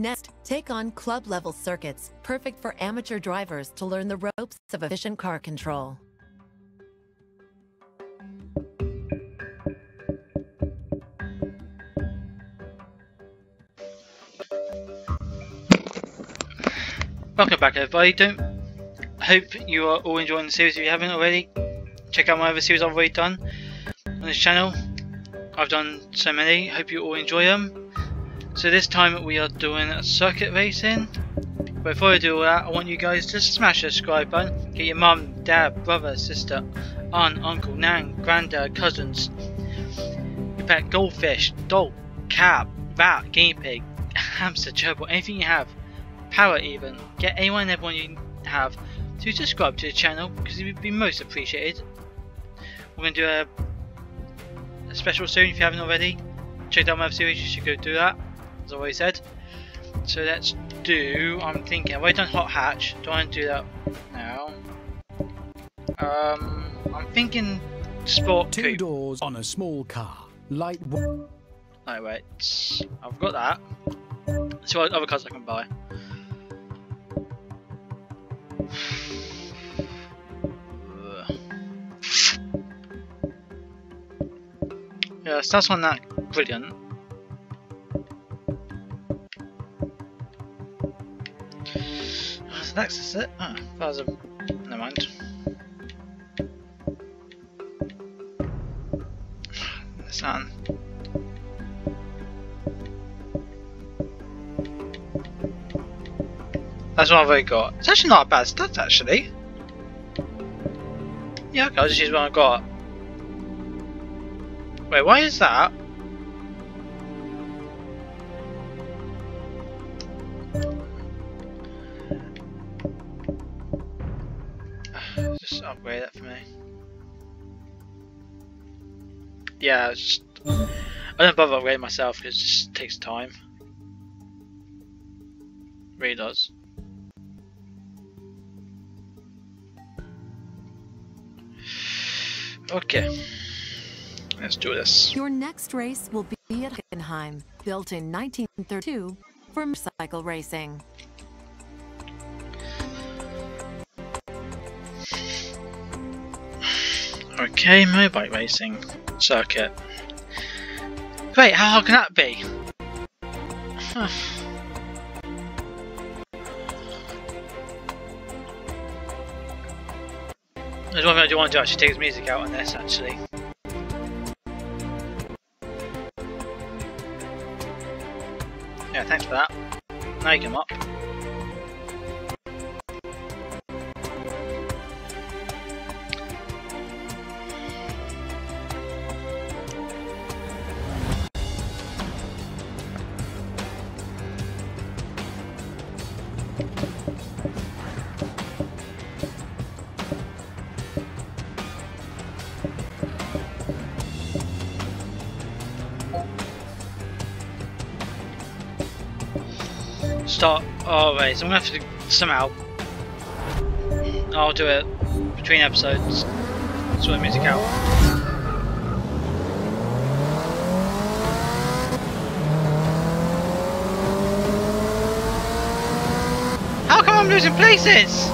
Next, take on club-level circuits, perfect for amateur drivers to learn the ropes of efficient car control. Welcome back, everybody. Hope you are all enjoying the series. If you haven't already, check out my other series I've already done on this channel. I've done so many. Hope you all enjoy them. So this time we are doing circuit racing. But before I do all that, I want you guys to smash the subscribe button. Get your mum, dad, brother, sister, aunt, uncle, nan, granddad, cousins, your pet goldfish, dog, cat, rat, guinea pig, hamster, gerbil, anything you have. Parrot even. Get anyone and everyone you have to subscribe to the channel because it would be most appreciated. We're going to do a special soon if you haven't already. Check out my other series, you should go do that, as I already said. So let's do, I'm thinking, I've already done Hot Hatch, don't want to do that now. I'm thinking Sport Two Coupe. doors on a small car. Lightweight, I've got that. So what other cars I can buy. Yeah, so that's one that brilliant. So that's it. Oh, that was a. Never mind. That's not. That's what I've already got. It's actually not a bad stats, actually. Yeah, okay, I'll just use what I got. Wait, why is that? Just upgrade that for me. Yeah, it's just, I don't bother upgrading myself because it just takes time. It really does. Okay. Let's do this. Your next race will be at Hockenheim, built in 1932 for motorcycle racing. Okay, motorbike racing circuit. Wait, how hard can that be? There's one thing I do want to do, actually take his music out on this actually. Yeah, thanks for that. Now you come up. Start. Oh wait, so I'm gonna have to somehow. I'll do it between episodes. Sort the music out. How come I'm losing places?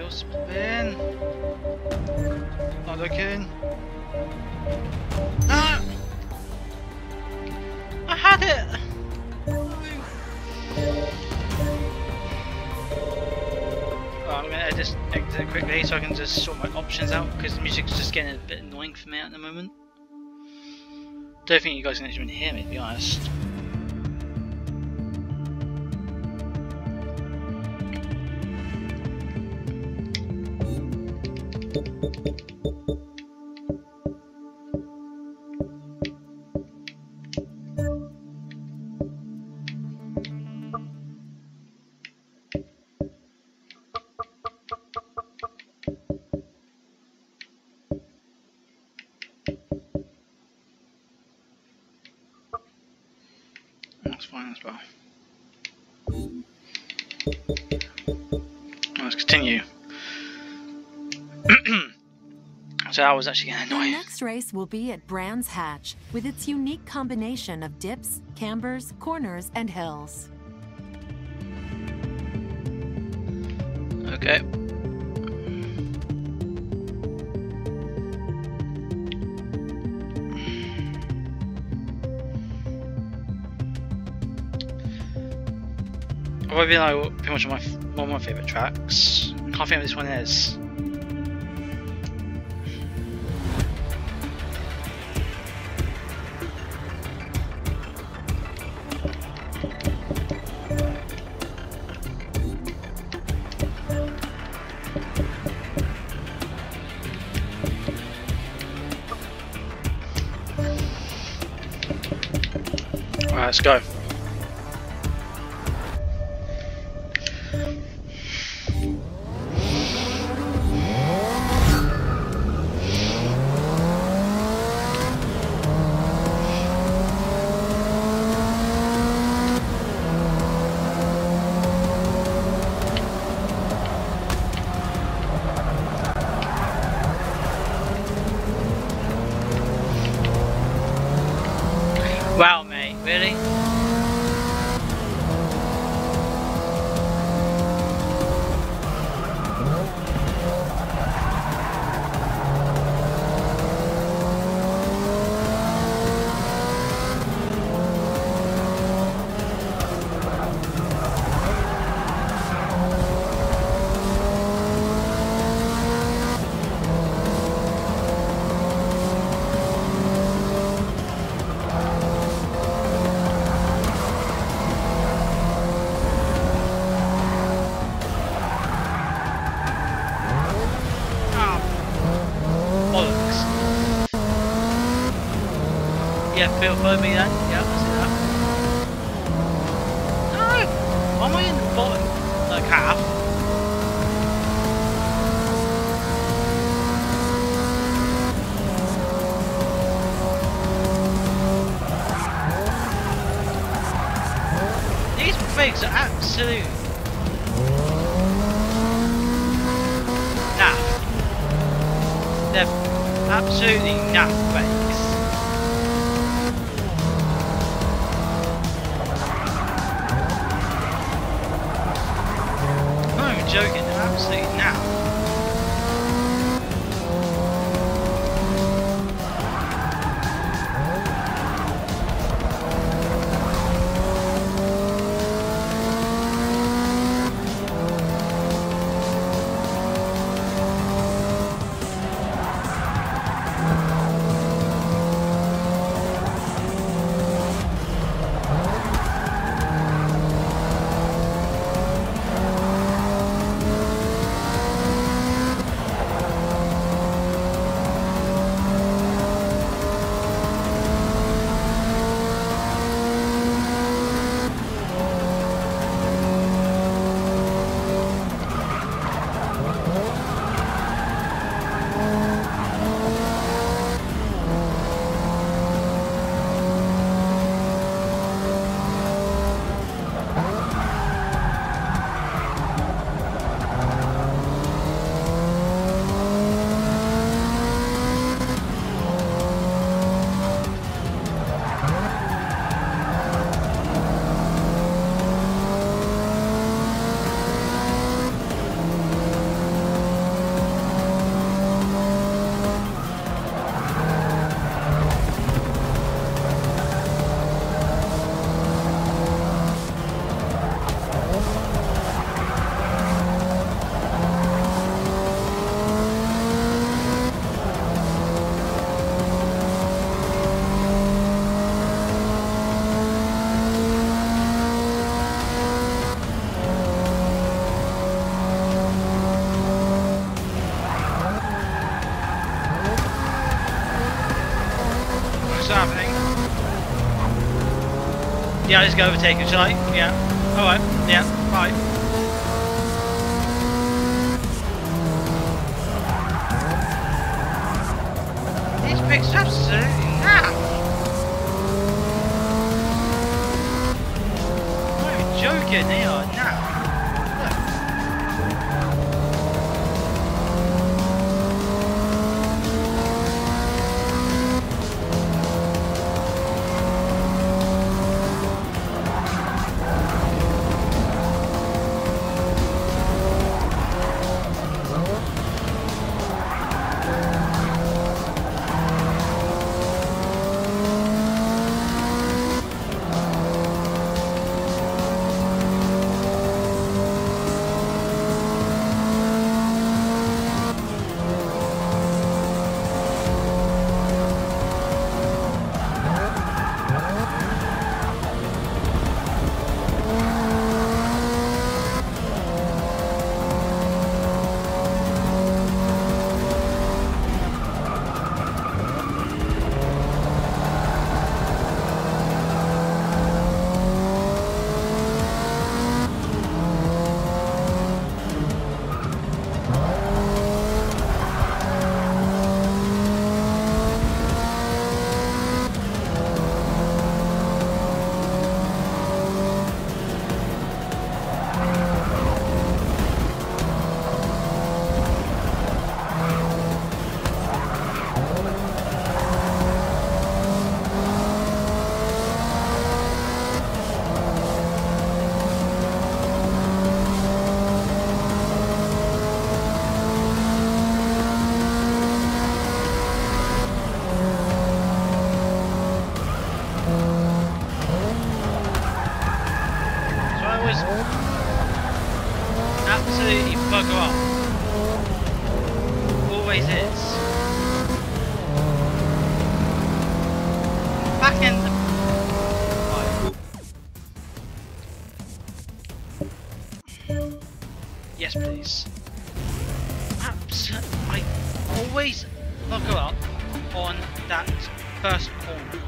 Still spin. Not looking. Ah! I had it! I'm gonna just exit quickly so I can just sort my options out because the music's just getting a bit annoying for me at the moment. Don't think you guys can even hear me, to be honest. That's fine as well. Let's continue. So I was actually getting The annoyed. next race will be at Brands Hatch, with its unique combination of dips, cambers, corners, and hills. Okay. I've been like pretty much one of my favourite tracks. I can't think what this one is. Alright, let's go. Wow, mate, really? Yeah, follow me then. Yeah, I see that. No! Why am I in the bottom? Like half? These brakes are absolute naff. They're absolutely naff brakes. Joking, absolutely now. Yeah, let's go overtake him, shall I? Yeah. Alright, yeah, right. These bricks are absolutely naff. I'm not even joking, they are naff. Absolutely bugger up. Always is. Back in the... Right. Yes, please. I always bugger up on that first corner.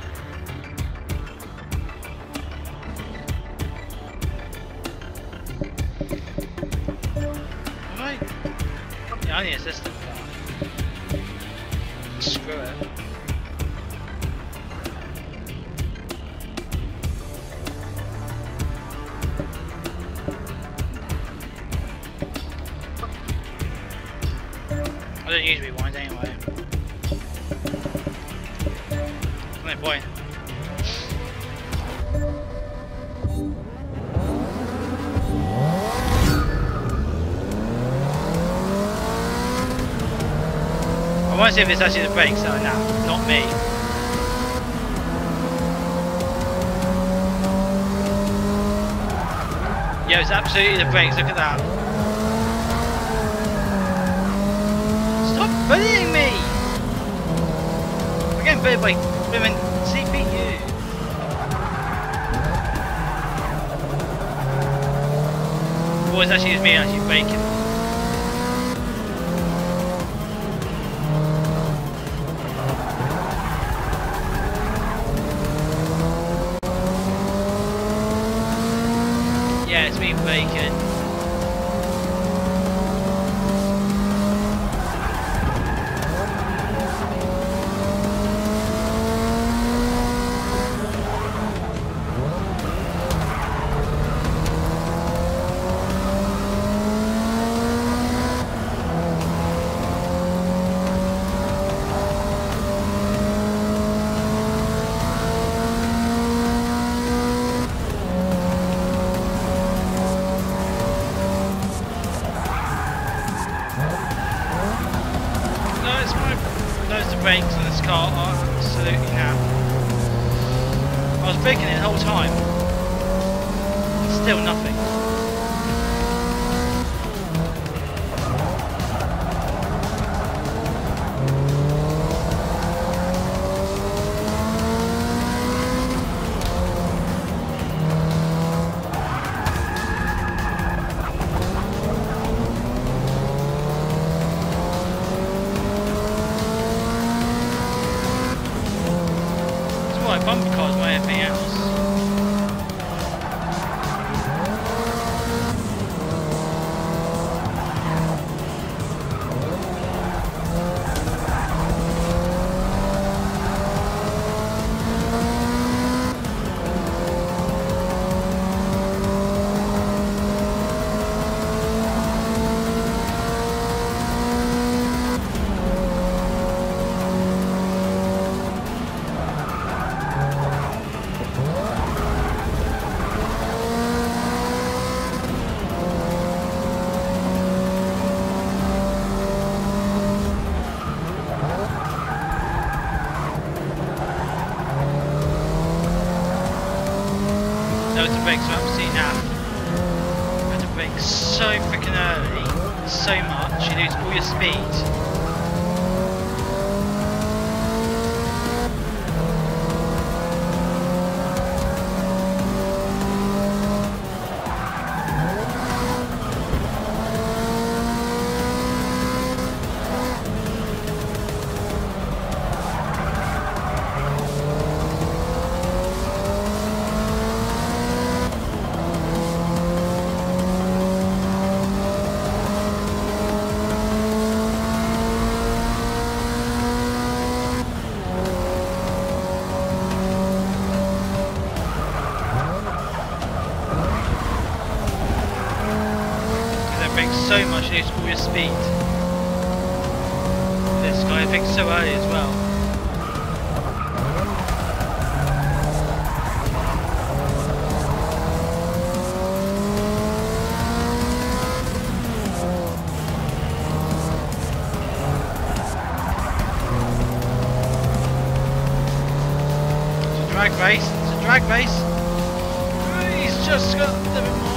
Yeah, I need assistant car. Screw it. I don't usually wind anyway. No point. I want to see if it's actually the brakes that are now, not me. Yeah, it's absolutely the brakes, look at that. Stop bullying me! We're getting bullied by women CPU. Or it's actually just me actually braking. Yeah, it's me braking. Brakes on this car are absolutely now. I was braking it the whole time. Still nothing. Bumper cars more than anything else. brakes are absolutely naff. You have to brake so freaking early, so much, you lose all your speed. So much, you lose all your speed. This guy thinks so early as well. It's a drag race. It's a drag race. He's just got a little bit more.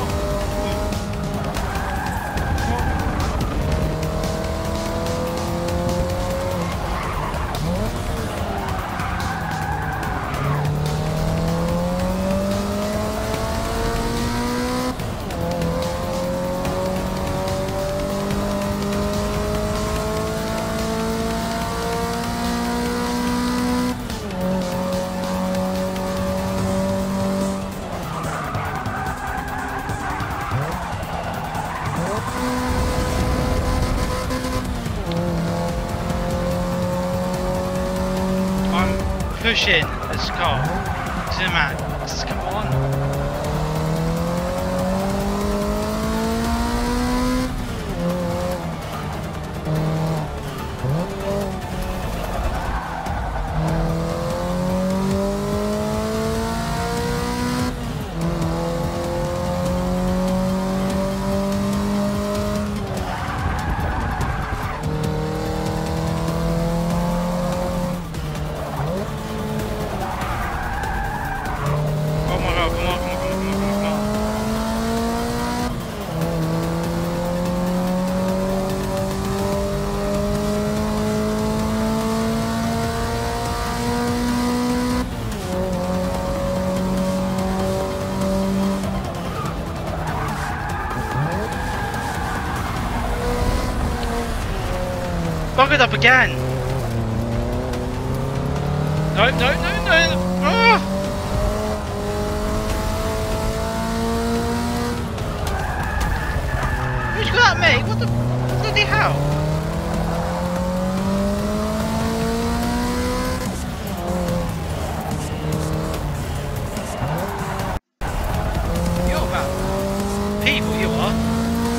Pushing this car to the max. Come on. Bug it up again! No, no, no, no! Ah! Who's got at me? What the bloody hell? You're about people, you are.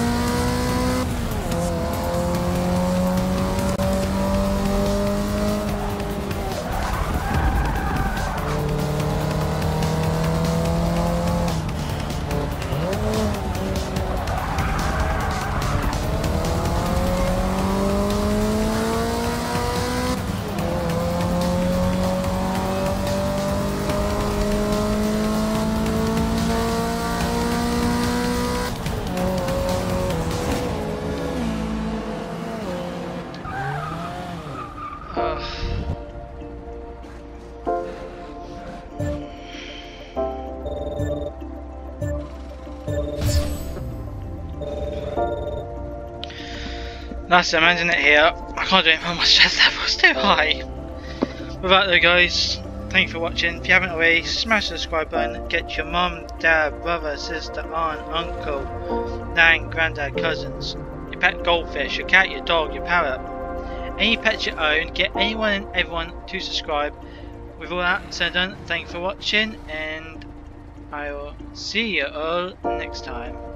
That's it, I'm ending it here. I can't do it anymore, my stress level's too high. With that though guys, thank you for watching. If you haven't already, smash the subscribe button, get your mum, dad, brother, sister, aunt, uncle, nan, granddad, cousins, your pet goldfish, your cat, your dog, your parrot, any pets you own, get anyone and everyone to subscribe. With all that said and done, thank you for watching and I will see you all next time.